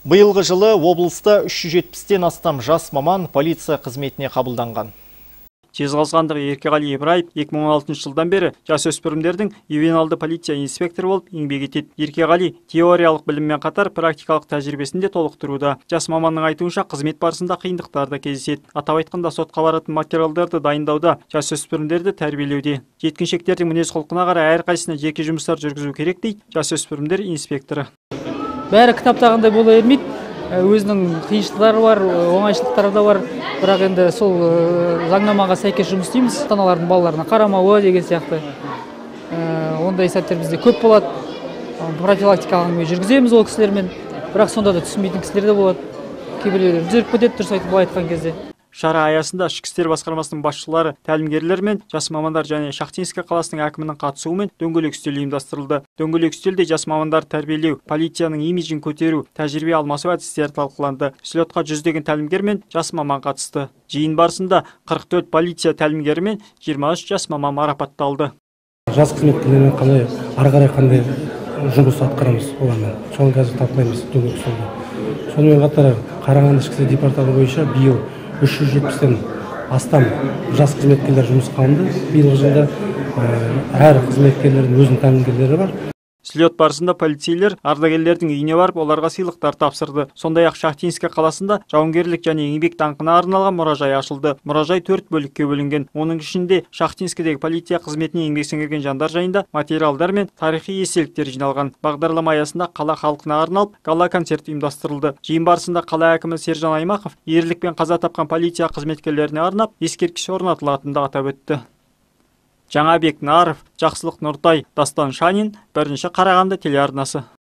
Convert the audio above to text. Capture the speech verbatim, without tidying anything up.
Биылғы жылы облыста үш жүз жетпістен астам жас маман полиция қызметіне қабылданған. Жезқазғандық Еркеғали Ибраев екі мың он алтыншы жылдан бері жасөспірімдердің ювеналды полиция инспекторы болып еңбек етеді. Еркеғали теориялық біліммен қатар практикалық тәжірибесінде толықтыруда. Жас маманның айтуынша қызмет барысында қиындықтар да кездеседі. Атап айтқанда сотқа баратын материалдарды дайындауда, жасөспірімдерді тәрбиелеуде. Жеткіншектердің мінез-құлқына қарай әрқайсысына жеке жұмыстар жүргізу керек дейді жасөспірімдер инспекторы. Бәрі кітаптағындай бола бермейді. Өзінің қиыншылықтары бар, оңайшылықтары да бар. Бірақ енді сол заңнамаға сәйкес жұмыс істейміз. Ата-аналардың балаларына қарамауы деген сияқты. Ондай сәттер бізде көп болады. Профилактикалық әңгіме жүргіземіз ол кісілермен. Бірақ сонда да түсінбейтін кісілер де болады. Кейбіреулер жүріп кетеді, дұрыс айтып былай айтқан кезде. Шара аясында ішкі істер басқармасының басшылары, тәлімгерлер мен жас мамандар және Шахтинск қаласының әкімінің қатысуымен дөңгелек үстел ұйымдастырылды. Дөңгелек үстелде жас мамандар тәрбиелеу, полицияның имиджін көтеру, тәжірибе алмасу әдістері талқыланды. Слетқа жүздеген тәлімгер мен жас маман қатысты. Жиын барысында қырық төрт полиция тәлімгері мен жиырма үш жас маман марапатталды. Жас қызметкерлермен қандай, ары қарай қандай жұмыс атқарамыз олармен. Соны қазір талқылаймыз дөңгелек үстелде. Сонымен қатар Қарағанды ішкі істер департаменті бойынша биыл үш жүз жетпістен астам жас қызметкерлер жұмысқа алынды. Биылғы жылда әр қызметкерлердің өзінің тәлімгерлері бар. Слет барысында полицейлер ардагерлердің үйіне барып, оларға сыйлықтар тапсырды. Сондай-ақ Шахтинск қаласында жауынгерлік және еңбек даңқына арналған мұражай ашылды. Мұражай төрт бөлікке бөлінген. Оның ішінде Шахтинскідегі полиция қызметіне еңбек сіңірген жандар жайында материалдар мен тарихи естеліктер жиналған. Бағдарлама аясында қала халқына арналып гала-концерт ұйымдастырылды. Жиын барысында қала әкімі Сержан Аймақов ерлікпен қаза тапқан полиция қызметкерлеріне арнап ескерткіш орнатылатынын атап өтті. Жаңабек Наров, Жақсылық Нұртай, Дастан Шанин, бірінші Қарағанды телеарнасы.